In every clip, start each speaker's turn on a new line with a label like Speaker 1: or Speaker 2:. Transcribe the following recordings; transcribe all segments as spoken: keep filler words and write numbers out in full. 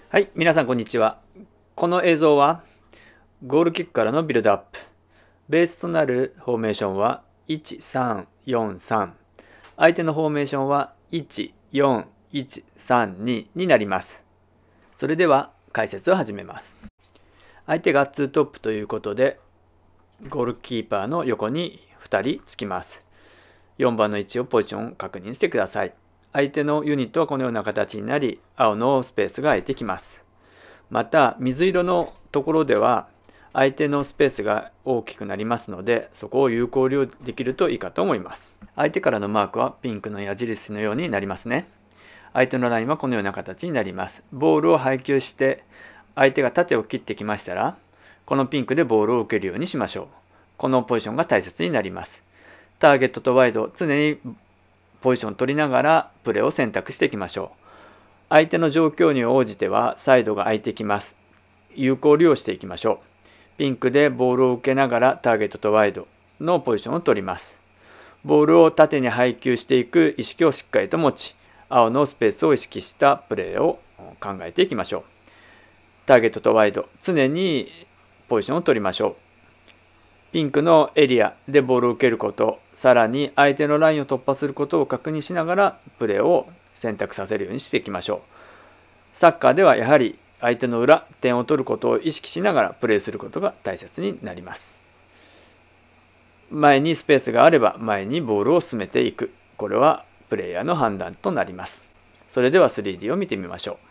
Speaker 1: はい、皆さんこんにちは。この映像はゴールキックからのビルドアップ。ベースとなるフォーメーションはいちさんよんさん。相手のフォーメーションはいちよんいちさんにになります。それでは解説を始めます。相手がツートップということで、ゴールキーパーの横にふたりつきます。よんばんの位置をポジションを確認してください。相手のユニットはこのような形になり、青のスペースが空いてきます。また、水色のところでは、相手のスペースが大きくなりますので、そこを有効利用できるといいかと思います。相手からのマークはピンクの矢印のようになりますね。相手のラインはこのような形になります。ボールを配球して、相手が縦を切ってきましたら、このピンクでボールを受けるようにしましょう。このポジションが大切になります。ターゲットとワイド、常にポジションを取りながらプレーを選択していきましょう。相手の状況に応じてはサイドが空いてきます。有効利用していきましょう。ピンクでボールを受けながらターゲットとワイドのポジションを取ります。ボールを縦に配球していく意識をしっかりと持ち、青のスペースを意識したプレーを考えていきましょう。ターゲットとワイド、常にポジションを取りましょう。ピンクのエリアでボールを受けること、さらに相手のラインを突破することを確認しながらプレーを選択させるようにしていきましょう。サッカーではやはり相手の裏、点を取ることを意識しながらプレーすることが大切になります。前にスペースがあれば前にボールを進めていく。これはプレイヤーの判断となります。それでは スリーディー を見てみましょう。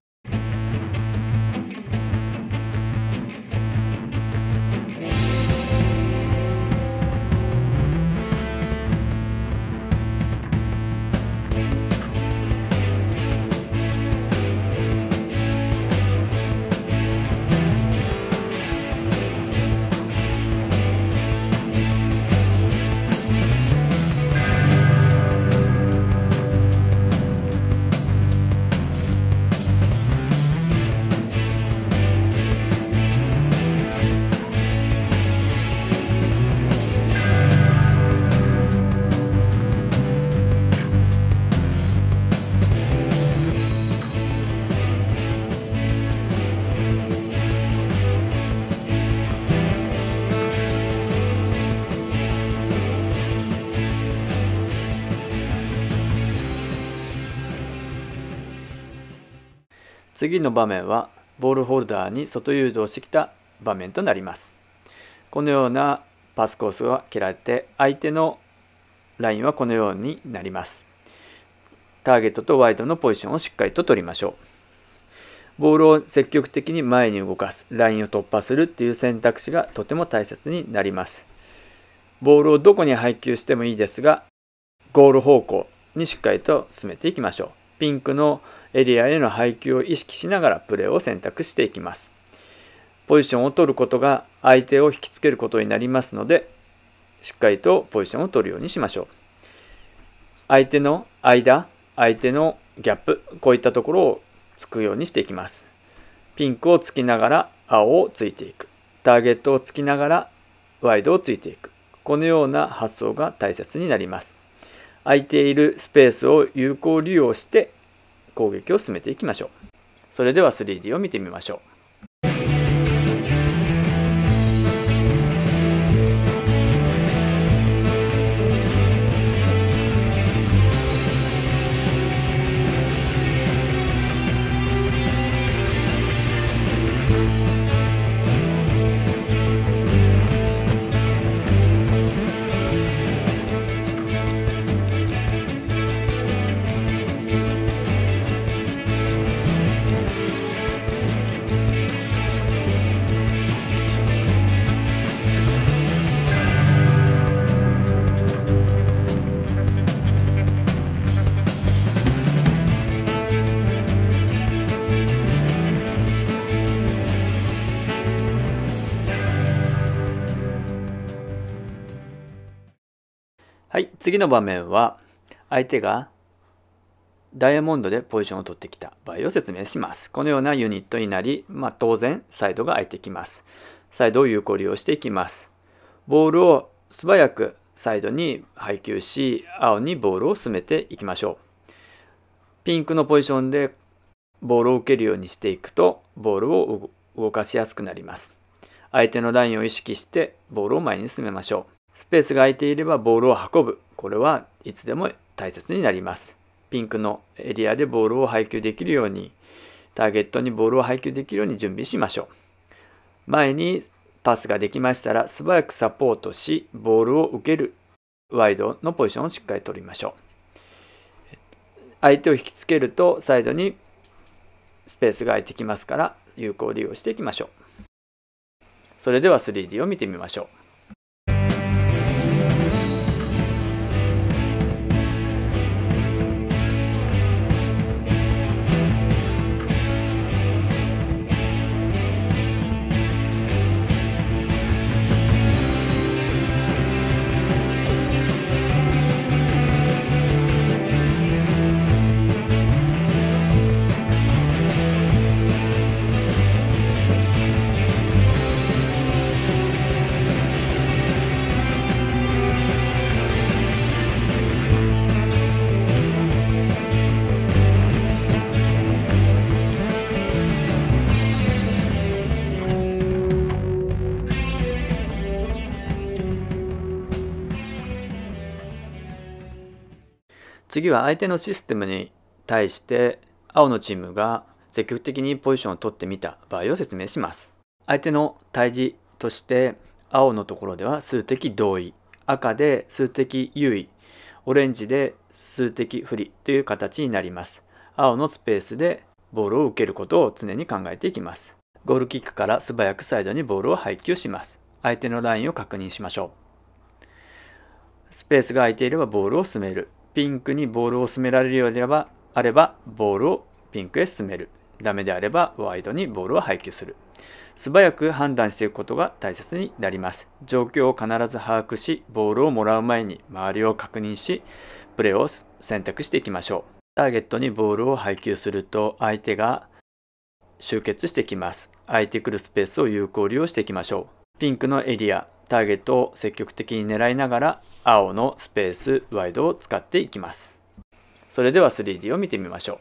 Speaker 1: 次の場面はボールホルダーに外誘導してきた場面となります。このようなパスコースが切られて相手のラインはこのようになります。ターゲットとワイドのポジションをしっかりと取りましょう。ボールを積極的に前に動かす、ラインを突破するっていう選択肢がとても大切になります。ボールをどこに配球してもいいですが、ゴール方向にしっかりと進めていきましょう。ピンクのエリアへの配球を意識しながらプレーを選択していきます。ポジションを取ることが相手を引きつけることになりますので、しっかりとポジションを取るようにしましょう。相手の間、相手のギャップ、こういったところをつくようにしていきます。ピンクをつきながら青をついていく。ターゲットをつきながらワイドをついていく。このような発想が大切になります。空いているスペースを有効利用して攻撃を進めていきましょう。それでは スリーディー を見てみましょう。はい、次の場面は相手がダイヤモンドでポジションを取ってきた場合を説明します。このようなユニットになり、まあ、当然サイドが空いてきます。サイドを有効利用していきます。ボールを素早くサイドに配球し、青にボールを進めていきましょう。ピンクのポジションでボールを受けるようにしていくと、ボールを動かしやすくなります。相手のラインを意識してボールを前に進めましょう。スペースが空いていればボールを運ぶ。これはいつでも大切になります。ピンクのエリアでボールを配球できるように、ターゲットにボールを配球できるように準備しましょう。前にパスができましたら素早くサポートし、ボールを受けるワイドのポジションをしっかり取りましょう。相手を引きつけるとサイドにスペースが空いてきますから有効利用していきましょう。それでは スリーディー を見てみましょう。次は相手のシステムに対して青のチームが積極的にポジションを取ってみた場合を説明します。相手の対峙として青のところでは数的同意、赤で数的優位、オレンジで数的不利という形になります。青のスペースでボールを受けることを常に考えていきます。ゴールキックから素早くサイドにボールを配球します。相手のラインを確認しましょう。スペースが空いていればボールを進める。ピンクにボールを進められるようであればボールをピンクへ進める。ダメであればワイドにボールを配球する。素早く判断していくことが大切になります。状況を必ず把握し、ボールをもらう前に周りを確認し、プレーを選択していきましょう。ターゲットにボールを配球すると相手が集結してきます。空いてくるスペースを有効利用していきましょう。ピンクのエリア、ターゲットを積極的に狙いながら青のスペース、ワイドを使っていきます。それでは スリーディー を見てみましょう。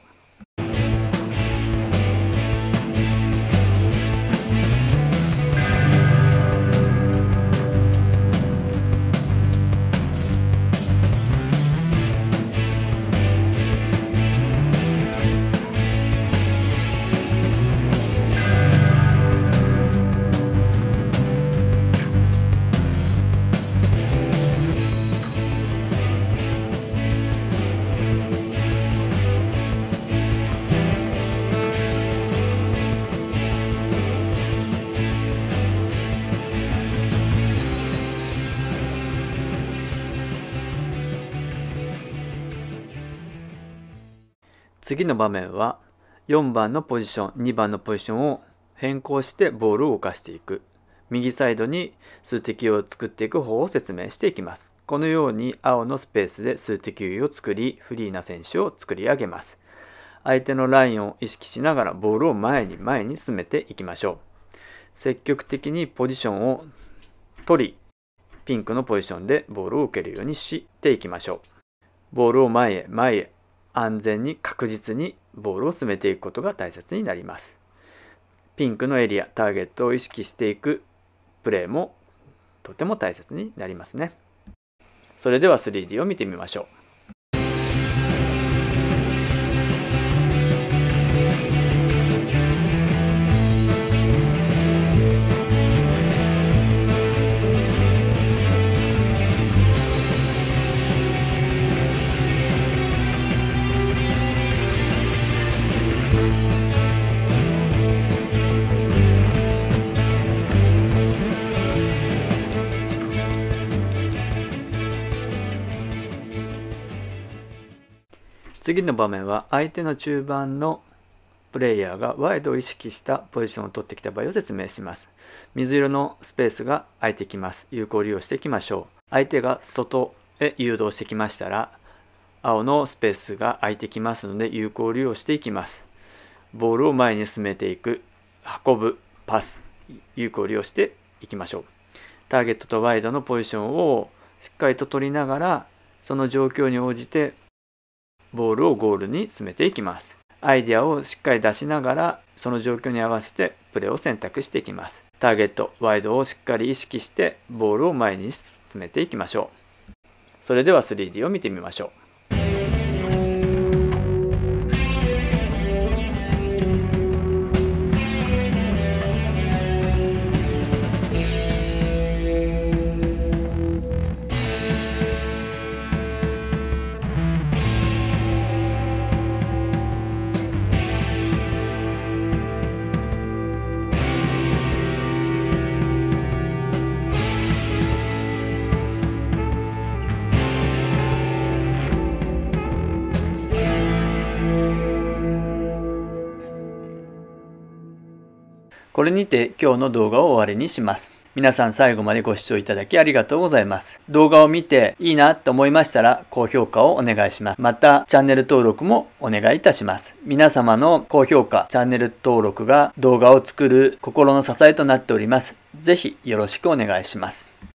Speaker 1: 次の場面はよんばんのポジション、にばんのポジションを変更してボールを動かしていく。右サイドに数的優位を作っていく方を説明していきます。このように青のスペースで数的優位を作り、フリーな選手を作り上げます。相手のラインを意識しながらボールを前に前に進めていきましょう。積極的にポジションを取り、ピンクのポジションでボールを受けるようにしていきましょう。ボールを前へ前へ安全に確実にボールを進めていくことが大切になります。ピンクのエリア、ターゲットを意識していくプレーもとても大切になりますね。それでは スリーディー を見てみましょう。次の場面は相手の中盤のプレイヤーがワイドを意識したポジションを取ってきた場合を説明します。水色のスペースが空いてきます。有効利用していきましょう。相手が外へ誘導してきましたら、青のスペースが空いてきますので有効利用していきます。ボールを前に進めていく、運ぶ、パス、有効利用していきましょう。ターゲットとワイドのポジションをしっかりと取りながら、その状況に応じてボールをゴールに進めていきます。 アイデアをしっかり出しながら、その状況に合わせてプレーを選択していきます。ターゲット、ワイドをしっかり意識してボールを前に進めていきましょう。それでは スリーディー を見てみましょう。これにて今日の動画を終わりにします。皆さん最後までご視聴いただきありがとうございます。動画を見ていいなと思いましたら高評価をお願いします。またチャンネル登録もお願いいたします。皆様の高評価、チャンネル登録が動画を作る心の支えとなっております。ぜひよろしくお願いします。